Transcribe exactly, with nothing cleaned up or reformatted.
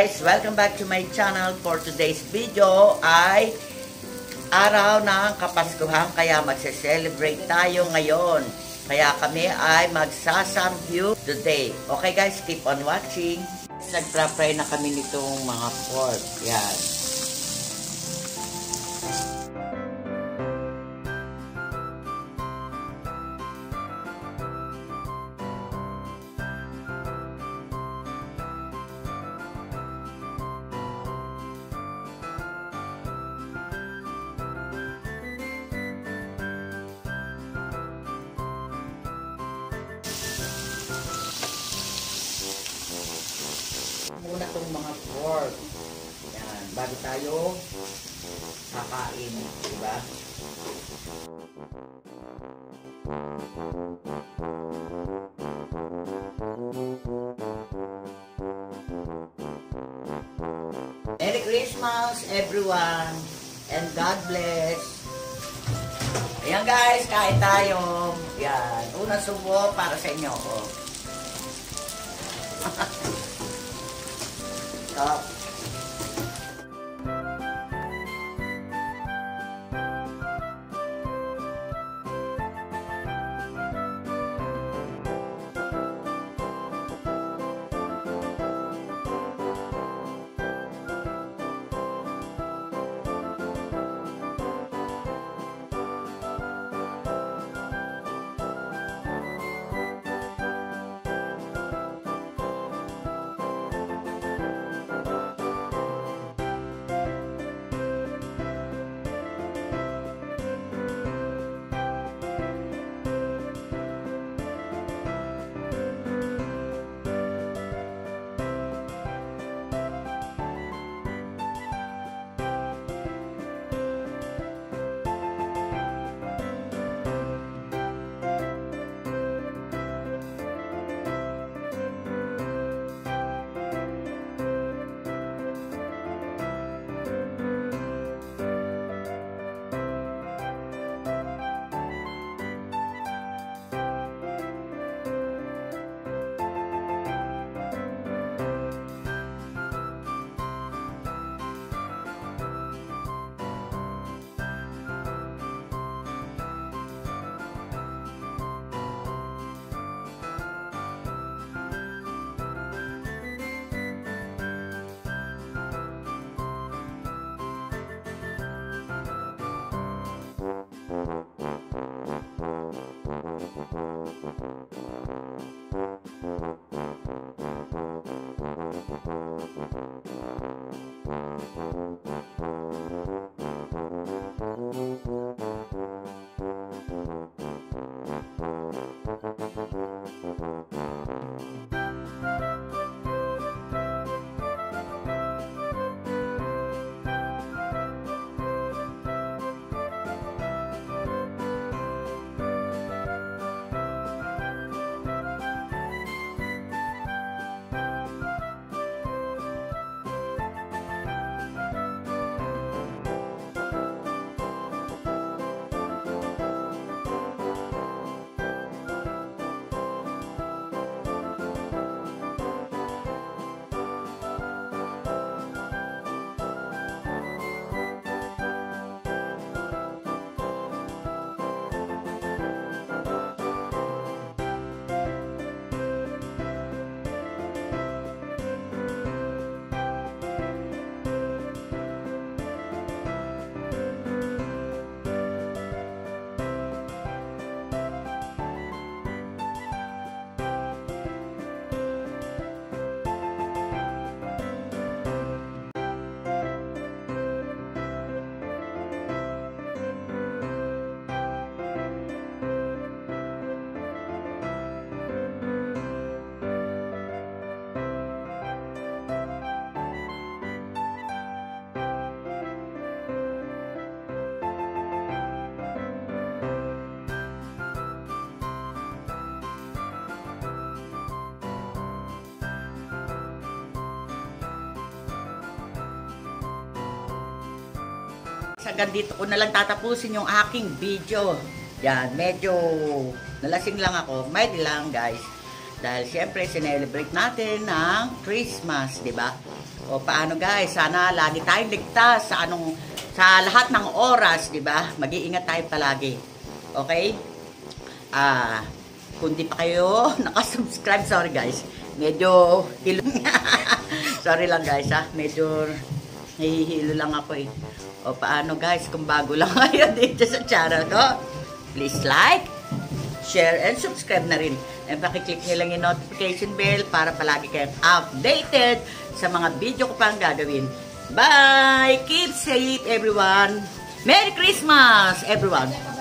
guys! Welcome back to my channel. For today's video ay araw ng Kapaskuhan, kaya magse-celebrate tayo ngayon. Kaya kami ay magsasamgyup today. Okay guys, keep on watching. Nagtra-fry na kami nitong mga pork. Yan. Muna itong mga pork. Yan, bago tayo kakain, diba? Merry Christmas everyone and God bless. Ayan guys, kain tayo. Yan, unang subo para sa inyo. Oh. Stop. Hanggang dito ko na lang tatapusin yung aking video. Yan, medyo nalasing lang ako. Mild lang guys. Dahil siyempre, sinelebrate natin ng Christmas, di ba? O paano guys, sana lagi tayong ligtas sa anong sa lahat ng oras, di ba? Mag-iingat tayo palagi. Okay? Ah, kung di pa kayo nakasubscribe, sorry guys. Medyo hilo. Sorry lang guys, ha. Medyo nahihilo lang ako eh. O paano guys, kung bago lang kayo dito sa channel ko, please like, share, and subscribe na rin. And pakiclick nyo lang yung notification bell para palagi kayong updated sa mga video ko pang gagawin. Bye! Keep safe everyone! Merry Christmas everyone!